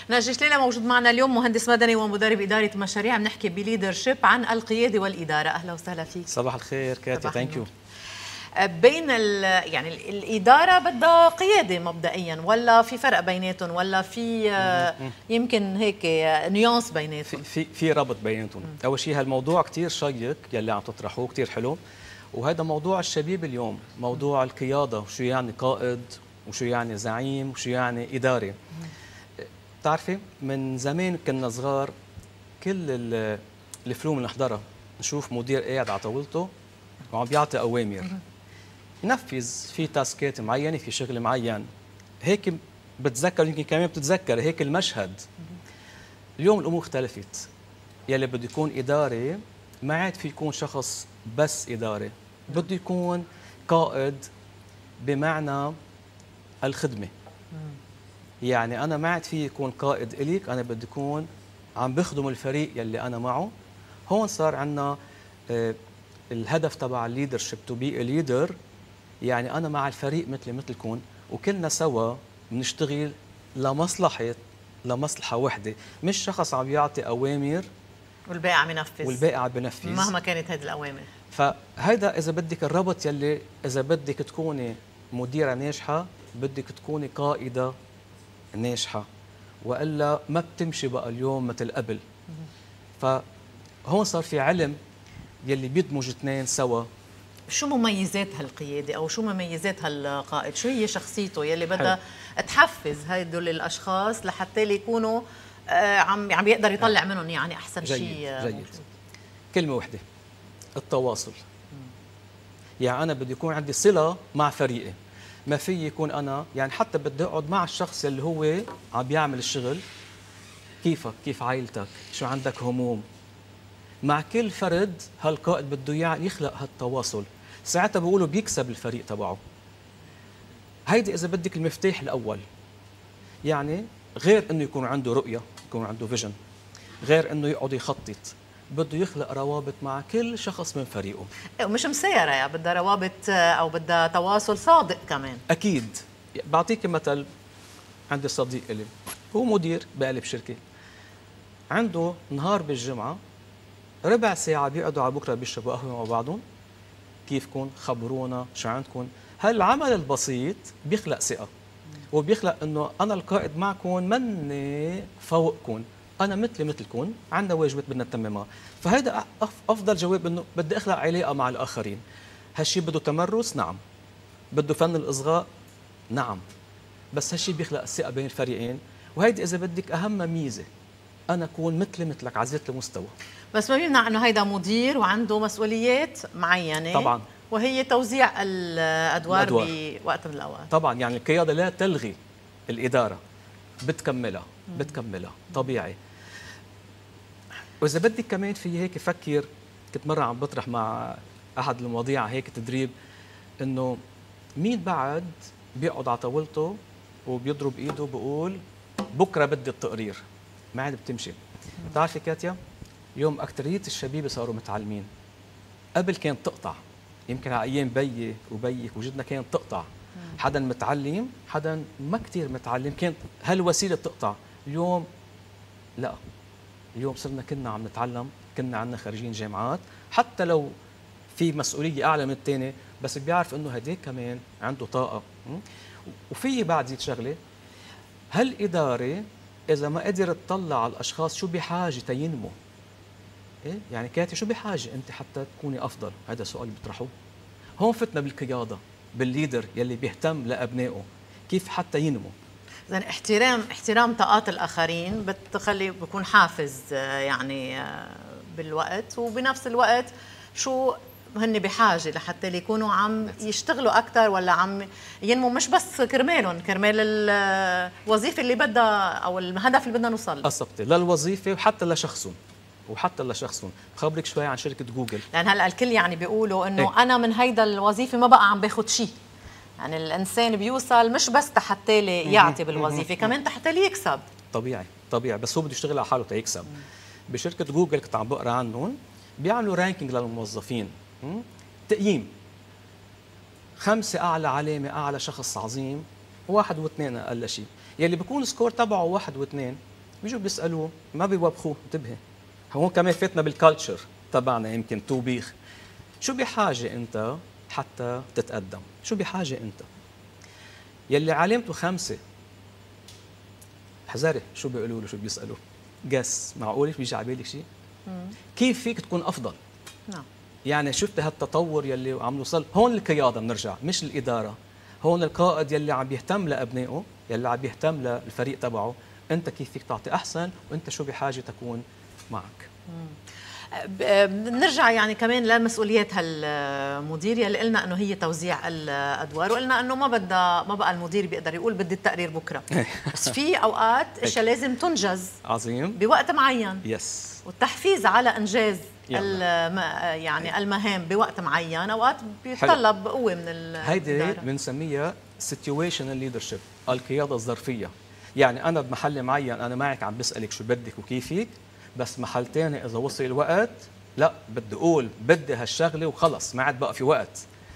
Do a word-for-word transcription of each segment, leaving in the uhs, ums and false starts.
ناجي شليلة موجود معنا اليوم، مهندس مدني ومدرب إدارة مشاريع، بنحكي بليدرشيب عن القيادة والإدارة. أهلا وسهلا فيك. صباح الخير كاتي، ثانك يو. بين ال يعني الإدارة بدها قيادة مبدئيا، ولا في فرق بيناتهم، ولا في يمكن هيك نيانس بيناتهم؟ في في ربط بيناتهم. أول شيء هالموضوع كثير شيق يلي عم تطرحوه، كثير حلو، وهذا موضوع الشباب اليوم، موضوع القيادة، وشو يعني قائد، وشو يعني زعيم، وشو يعني إداري. بتعرفي من زمان كنا صغار كل الفيلم اللي نحضرها نشوف مدير قاعد على طاولته وعم بيعطي أوامر، ينفذ في تاسكات معينه، في شغل معين. هيك بتذكر، يمكن كمان بتتذكر هيك المشهد. اليوم الامور اختلفت، يلي بده يكون اداري ما عاد في يكون شخص بس اداري، بده يكون قائد بمعنى الخدمه. يعني انا ما عاد في يكون قائد اليك، انا بدي يكون عم بخدم الفريق يلي انا معه. هون صار عندنا آه الهدف تبع الليدرشيب، تو بي ليدر، يعني أنا مع الفريق مثلي مثلكم، وكلنا سوا بنشتغل لمصلحة لمصلحة وحدة، مش شخص عم يعطي أوامر والباقي عم ينفذ والباقي عم بنفذ مهما كانت هذه الأوامر. فهذا إذا بدك الربط يلي إذا بدك تكوني مديرة ناجحة بدك تكوني قائدة ناجحة، وإلا ما بتمشي بقى اليوم مثل قبل. فهون صار في علم يلي بيدمج اثنين سوا. شو مميزات هالقيادة أو شو مميزات هالقائد؟ شو هي شخصيته يلي بدها تحفز هدول الأشخاص لحتى يكونوا آه عم عم يقدر يطلع منهم يعني أحسن جيد شيء؟ جيد موجود. كلمة واحدة، التواصل. يعني أنا بدي يكون عندي صلة مع فريقي، ما في يكون أنا يعني حتى بدي أقعد مع الشخص اللي هو عم بيعمل الشغل، كيفك، كيف عائلتك، شو عندك هموم. مع كل فرد هالقائد بده يخلق هالتواصل، ساعتها بيقولوا بيكسب الفريق تبعه. هيدي إذا بدك المفتاح الأول. يعني غير إنه يكون عنده رؤية، يكون عنده فيجن، غير إنه يقعد يخطط، بده يخلق روابط مع كل شخص من فريقه. ومش مسيرة، يعني بدها روابط أو بدها تواصل صادق كمان. أكيد. بعطيك مثل، عندي صديق لي هو مدير بقلب شركة، عنده نهار بالجمعة ربع ساعة بيقعدوا على بكرة بيشربوا قهوة مع بعضهم، كيفكم، خبرونا شو عندكم. هالعمل البسيط بيخلق ثقة، وبيخلق انه انا القائد معكم، مني فوقكم، انا مثلي مثلكم، عندنا واجبات بدنا نتممها. فهذا افضل جواب، انه بدي اخلق علاقة مع الاخرين. هالشيء بده تمرس، نعم. بده فن الاصغاء، نعم. بس هالشيء بيخلق الثقة بين الفريقين، وهيدي اذا بدك اهم ميزة، انا اكون مثلي مثلك على ذات المستوى. بس ما بيمنع انه هيدا مدير وعنده مسؤوليات معينه طبعا، وهي توزيع الادوار, الأدوار. بوقت من الاوقات. طبعا، يعني القياده لا تلغي الاداره، بتكملها بتكملها طبيعي. واذا بدك كمان في هيك فكر، كنت مره عم بطرح مع احد المواضيع هيك تدريب، انه مين بعد بيقعد على طاولته وبيضرب ايده بيقول بكره بدي التقرير، ما عاد بتمشي. بتعرفي كاتيا، اليوم أكترية الشبيبة صاروا متعلمين. قبل كانت تقطع، يمكن على أيام بيي وبيك وجدنا كانت تقطع، حدا متعلم حدا ما كتير متعلم، كانت هالوسيلة بتقطع. اليوم لا، اليوم صرنا كنا عم نتعلم، كنا عنا خارجين جامعات، حتى لو في مسؤولية أعلى من الثاني بس بيعرف إنه هديك كمان عنده طاقة. وفي بعد زيد شغلة، هالإدارة إذا ما قدرت تطلع على الأشخاص شو بحاجة تينمو. إيه؟ يعني كاتي شو بحاجة أنت حتى تكوني أفضل؟ هذا سؤال بيطرحوه. هون فتنا بالقيادة، بالليدر يلي بيهتم لأبنائه كيف حتى ينمو. إذن احترام احترام طاقات الآخرين بتخلي بيكون حافز يعني بالوقت، وبنفس الوقت شو هن بحاجة لحتى يكونوا عم يشتغلوا أكثر، ولا عم ينمو مش بس كرمالهم، كرمال الوظيفة اللي بدها أو الهدف اللي بدنا نوصل له. قصبتي للوظيفة وحتى لشخصهم، وحتى لشخصهم. بخبرك شوي عن شركة جوجل، لأن هلا الكل يعني بيقولوا إنه إيه؟ أنا من هيدا الوظيفة ما بقى عم باخد شيء. يعني الإنسان بيوصل مش بس حتى لي يعطي بالوظيفة، كمان حتى لي يكسب. طبيعي طبيعي، بس هو بده يشتغل على حاله تيكسب. بشركة جوجل كنت عم بقرا عنهم، بيعملوا رانكينج للموظفين، تقييم، خمسة أعلى علامة، أعلى شخص عظيم، واحد واثنين أقل شيء. يلي بيكون سكور تبعه واحد واثنين بيجوا بيسالوه ما بيوبخوه. انتبهي، هون كمان فاتنا بالكالتشر تبعنا يمكن توبيخ. شو بحاجه انت حتى تتقدم؟ شو بحاجه انت؟ يلي علامته خمسه حذري شو بيقولوا له، شو بيسالوه. جس معقول بيجي على بالك شيء؟ كيف فيك تكون افضل؟ نعم. يعني شفت هالتطور يلي عم نوصل هون. القياده بنرجع مش الاداره. هون القائد يلي عم بيهتم لابنائه، يلي عم بيهتم للفريق تبعه، انت كيف فيك تعطي احسن، وانت شو بحاجه تكون معك. بنرجع يعني كمان لمسؤوليات هالمدير يلي قلنا انه هي توزيع الادوار، وقلنا انه ما بدها ما بقى المدير بيقدر يقول بدي التقرير بكره، بس في اوقات اشياء لازم تنجز عظيم بوقت معين. يس. والتحفيز على انجاز الم... يلا. يعني المهام بوقت معين اوقات بيتطلب قوه من الاداره. هيدي بنسميها سيتويشنال ليدرشيب، القياده الظرفيه. يعني انا بمحل معين انا معك عم بسالك شو بدك وكيفك، بس محل ثاني اذا وصل الوقت لا بدي اقول بدي هالشغله وخلص، ما عاد بقى في وقت.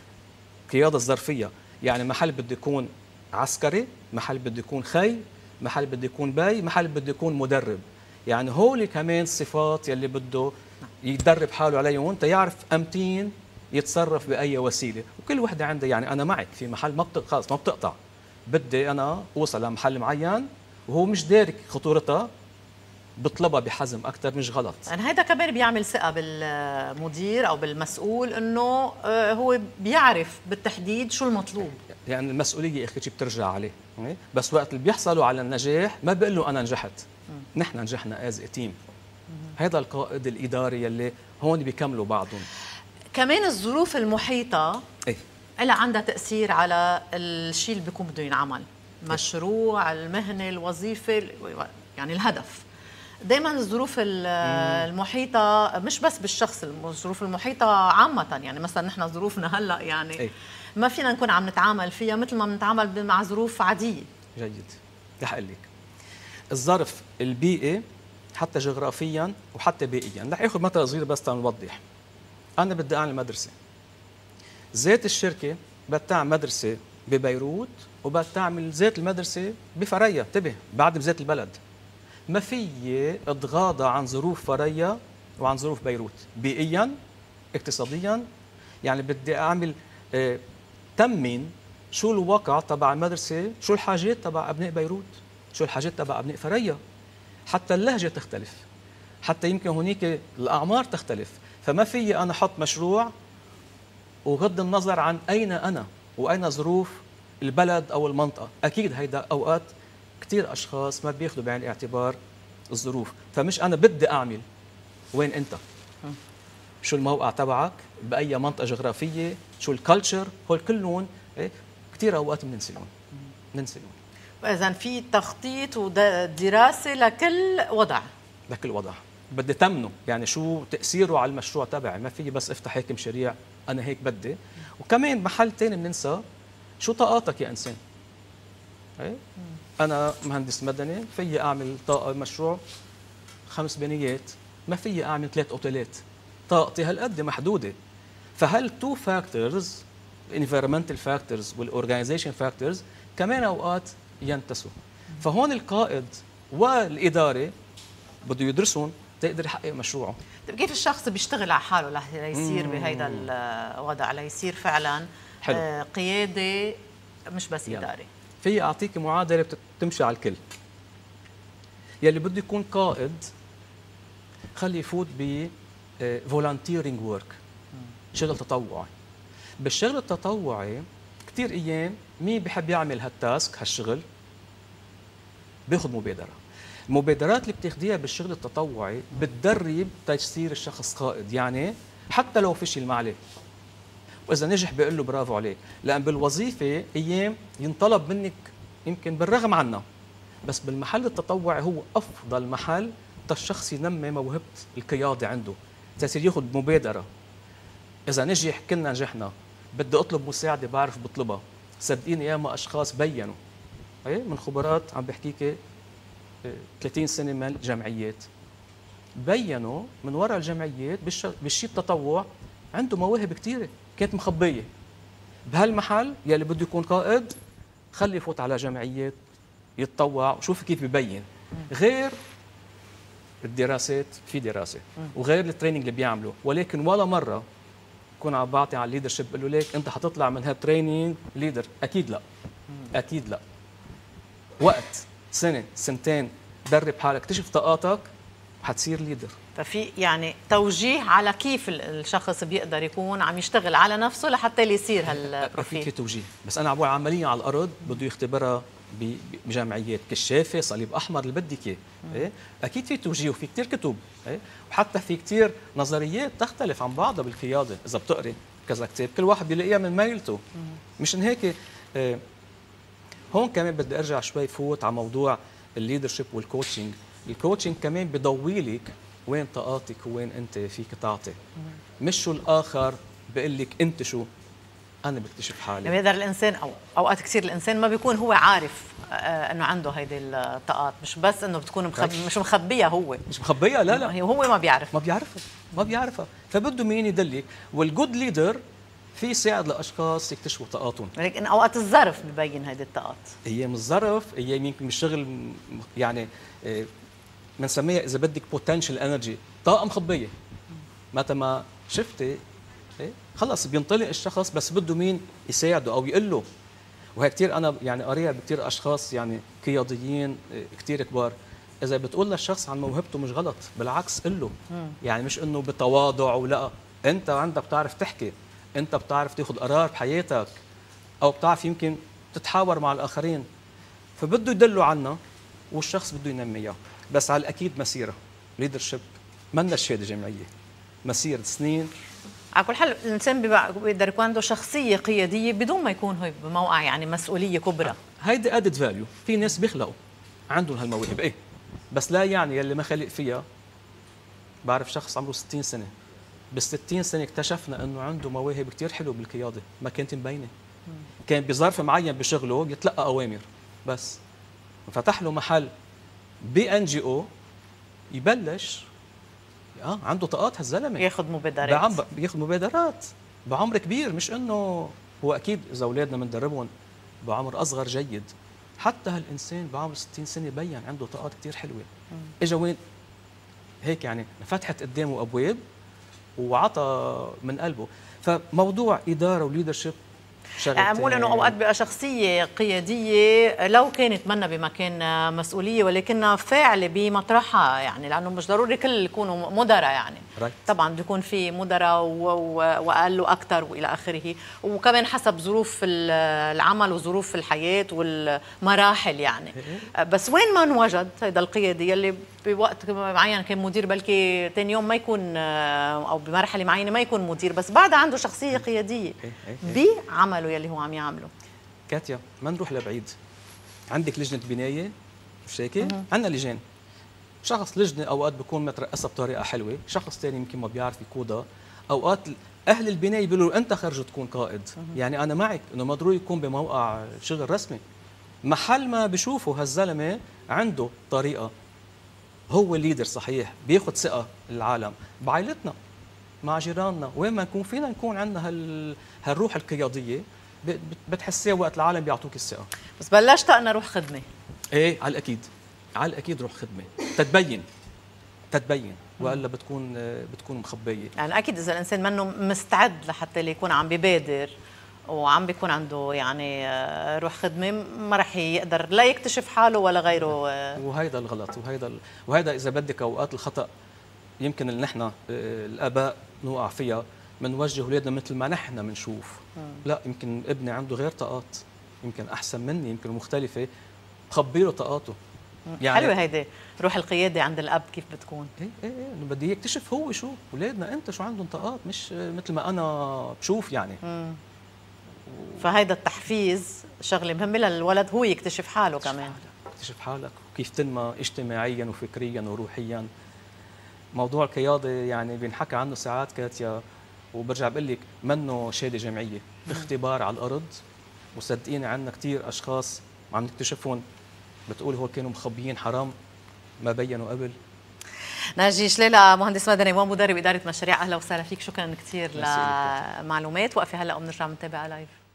قياده الظرفيه يعني محل بده يكون عسكري، محل بده يكون خي، محل بده يكون باي، محل بده يكون مدرب. يعني هول كمان صفات يلي بده يدرب حاله عليهم، وانت يعرف امتين يتصرف باي وسيله، وكل وحده عندها. يعني انا معك في محل ما بت... خلص ما بتقطع، بدي انا اوصل لمحل معين وهو مش دارك خطورتها، بطلبها بحزم اكثر. مش غلط. يعني هذا كمان بيعمل ثقه بالمدير او بالمسؤول انه هو بيعرف بالتحديد شو المطلوب. يعني المسؤوليه اخر شيء بترجع عليه، بس وقت اللي بيحصلوا على النجاح ما بيقول له انا نجحت، نحن نجحنا از تيم. هذا القائد الاداري يلي هون بيكملوا بعضهم. كمان الظروف المحيطه ايه لها عندها تاثير على الشيء اللي بيكون بده ينعمل، مشروع، المهنه، الوظيفه، يعني الهدف. دائما الظروف المحيطه مش بس بالشخص، الظروف المحيطه عامه. يعني مثلا نحن ظروفنا هلا يعني أي. ما فينا نكون عم نتعامل فيها مثل ما بنتعامل مع ظروف عاديه. جيد. رح اقول لك الظرف البيئي حتى جغرافيا وحتى بيئيا. رح اخذ مثل صغير بس تنوضح. انا بدي اعمل مدرسه، ذات الشركه بدها تعمل مدرسه ببيروت وبدها تعمل ذات المدرسه بفريا. انتبه، بعد بذات البلد. ما في اتغاضى عن ظروف فريا وعن ظروف بيروت بيئيا اقتصاديا. يعني بدي اعمل اه تمن شو الواقع تبع المدرسه، شو الحاجات تبع ابناء بيروت، شو الحاجات تبع ابناء فريا، حتى اللهجه تختلف، حتى يمكن هنيك الاعمار تختلف. فما في انا احط مشروع وغض النظر عن اين انا واين ظروف البلد او المنطقه. اكيد هيدا اوقات كثير اشخاص ما بياخذوا بعين الاعتبار الظروف. فمش انا بدي اعمل، وين انت؟ شو الموقع تبعك؟ باي منطقه جغرافيه؟ شو الكالتشر؟ هول كلهم إيه؟ كثير اوقات بننسلهم بننسلهم. واذا في تخطيط ودراسه لكل وضع، لكل وضع بدي تمنه. يعني شو تاثيره على المشروع تبعي. ما في بس افتح هيك مشاريع انا هيك بدي. وكمان محل ثاني بننسى شو طاقاتك يا انسان. إيه؟ أنا مهندس مدني، في أعمل طاقة مشروع خمس بنيات، ما في أعمل ثلاث أوتيلات. طاقتي هالقد محدودة. فهل تو فاكتورز، الانفيرمنتال فاكتورز والأورجانيزيشن فاكتورز كمان أوقات ينتسوا. فهون القائد والإدارة بده يدرسون تقدر يحقق مشروعه. طيب كيف الشخص بيشتغل على حاله ليصير بهيدا الوضع، ليصير فعلا حلو. قيادة مش بس يعني. إداري؟ في أعطيك معادلة بتمشي على الكل. يلي بده يكون قائد خلي يفوت ب فولنتيرنج ورك، شغل تطوعي. بالشغل التطوعي كثير ايام مين بحب يعمل هالتاسك هالشغل بياخذ مبادره. المبادرات اللي بتاخذيها بالشغل التطوعي بتدرب تيصير الشخص قائد. يعني حتى لو فشل ما عليه، واذا نجح بيقول له برافو عليك. لان بالوظيفه ايام ينطلب منك يمكن بالرغم عنها، بس بالمحل التطوعي هو افضل محل الشخص ينمي موهبه القياده عنده، تصير ياخذ مبادره. اذا نجح كلنا نجحنا، بدي اطلب مساعده بعرف بطلبها. صدقيني ياما اشخاص بينوا اي من خبرات عم بحكيك ثلاثين سنه من الجمعيات، بينوا من وراء الجمعيات بالشيء التطوع عنده مواهب كثيره كانت مخبيه. بهالمحل يلي بده يكون قائد خليه يفوت على جمعيات يتطوع وشوف كيف ببين، غير الدراسات في دراسه وغير التريننج اللي بيعملوا، ولكن ولا مره كون عم بعطي على الليدرشيب بقول له ليك انت حتطلع من هالتريننج ليدر، اكيد لا. اكيد لا. وقت سنه سنتين درب حالك، اكتشف طاقاتك، حتصير ليدر. ففي يعني توجيه على كيف الشخص بيقدر يكون عم يشتغل على نفسه لحتى يصير هالبروفيل. في توجيه، بس انا عبوه عمليه على الارض بده يختبرها بجمعيات كشافه، صليب احمر، اللي بدك اياه. إيه؟ اكيد في توجيه وفي كثير كتب، إيه؟ وحتى في كثير نظريات تختلف عن بعضها بالقياده، اذا بتقري كذا كتاب كل واحد بيلاقيها من ميلته. مشان هيك إيه هون كمان بدي ارجع شوي فوت على موضوع الليدرشيب والكوتشنج. الكوتشنج كمان بضوي لك وين طاقاتك وين انت فيك تعطي، مش شو الاخر بقول لك انت شو. انا بكتشف حالي. يعني بيقدر الانسان او اوقات كثير الانسان ما بيكون هو عارف آه انه عنده هيدي الطاقات، مش بس انه بتكون مخب... مش مخبيها، هو مش مخبيها. لا لا هو ما بيعرف ما بيعرفها ما بيعرفها فبده مين يدلك. والجود ليدر في يساعد الاشخاص يكتشفوا طاقاتهم، ولكن اوقات الظرف ببين هيدي الطاقات. ايام الظرف، ايام يمكن بالشغل يعني بنسميها اذا بدك بوتنشال انرجي، طاقه مخبيه. متى ما شفتي إيه؟ خلص بينطلق الشخص، بس بده مين يساعده او يقول له. وهي كثير انا يعني قاريها بكثير اشخاص يعني قياديين كثير كبار، اذا بتقول للشخص عن موهبته مش غلط، بالعكس قل له. يعني مش انه بتواضع ولا، انت عندك بتعرف تحكي، انت بتعرف تاخذ قرار بحياتك، او بتعرف يمكن تتحاور مع الاخرين، فبده يدله عنا والشخص بده ينميها. بس على الاكيد مسيره ليدرشيب منا شهاده جامعيه، مسيره سنين. على كل حال الانسان بيقدر يكون عنده شخصيه قياديه بدون ما يكون هو بموقع يعني مسؤوليه كبرى. هيدي ادد فاليو. في ناس بيخلقوا عندهم هالموهبه ايه، بس لا يعني يلي ما خلق فيها. بعرف شخص عمره ستين سنه، بال ستين سنه اكتشفنا انه عنده مواهب كثير حلوه بالقياده، ما كانت مبينه. كان بظرف معين بشغله بيتلقى اوامر بس، فتح له محل بي ان جي او يبلش اه عنده طاقات هالزلمه، ياخذ مبادرات. بعم بياخذ مبادرات بعمر كبير، مش انه هو اكيد اذا اولادنا بندربهم بعمر اصغر جيد. حتى هالانسان بعمر ستين سنه بين عنده طاقات كثير حلوه. اجى وين هيك يعني فتحت قدامه ابواب وعطى من قلبه. فموضوع اداره وليدرشيب يعني بقول انه اوقات بقى شخصيه قياديه لو كانت منا بمكان مسؤوليه ولكنها فاعله بمطرحها، يعني لانه مش ضروري الكل يكونوا مدراء يعني. right. طبعا بيكون في مدراء واقل واكثر والى اخره، وكمان حسب ظروف العمل وظروف الحياه والمراحل يعني. بس وين ما انوجد هذا القيادي اللي بوقت معين كان مدير، بلكي ثاني يوم ما يكون او بمرحله معينه ما يكون مدير، بس بعدها عنده شخصيه قياديه بعمله يلي هو عم يعمله. كاتيا ما نروح لبعيد، عندك لجنه بنايه مش هيك؟ عندنا لجان، شخص لجنه اوقات بيكون مترأسها بطريقه حلوه، شخص ثاني يمكن ما بيعرف يقودها. اوقات اهل البنايه بيقولوا انت خرج تكون قائد. يعني انا معك انه ما ضروري يكون بموقع شغل رسمي، محل ما بشوفوا هالزلمه عنده طريقه، هو الليدر صحيح، بياخذ ثقه العالم بعائلتنا مع جيراننا، وين ما نكون فينا نكون عندنا هال هالروح القياديه، بتحسيها وقت العالم بيعطوك الثقه. بس بلشت انا روح خدمه. ايه على الاكيد، على الاكيد روح خدمه تتبين تتبين والا بتكون بتكون مخبيه. يعني اكيد اذا الانسان منه مستعد لحتى يكون عم بيبادر وعم بيكون عنده يعني روح خدمه، ما رح يقدر لا يكتشف حاله ولا غيره. وهيدا الغلط، وهيدا وهيدا اذا بدك اوقات الخطا يمكن اللي نحن الاباء نوقع فيها، بنوجه اولادنا مثل ما نحن بنشوف. لا، يمكن ابني عنده غير طاقات، يمكن احسن مني، يمكن مختلفه، بخبي له طاقاته. يعني حلوه هيدي روح القياده عند الاب كيف بتكون. ايه ايه ايه انه بدي يكتشف هو شو اولادنا، انت شو عندهم طاقات، مش مثل ما انا بشوف يعني. مم. فهيدا التحفيز شغله مهمه للولد، هو يكتشف حاله كمان. يكتشف حالك وكيف تنمى اجتماعيا وفكريا وروحيا. موضوع القياده يعني بينحكى عنه ساعات كاتيا، وبرجع بقول لك منه شهاده جامعيه، اختبار على الارض. وصدقيني عندنا كثير اشخاص عم نكتشفهم بتقول هو كانوا مخبيين حرام ما بينوا قبل. ناجي شليلة مهندس مدني ومدرب اداره مشاريع، اهلا وسهلا فيك، شكرا كثير لمعلومات. وقفي هلا وبنرجع بنتابع لايف.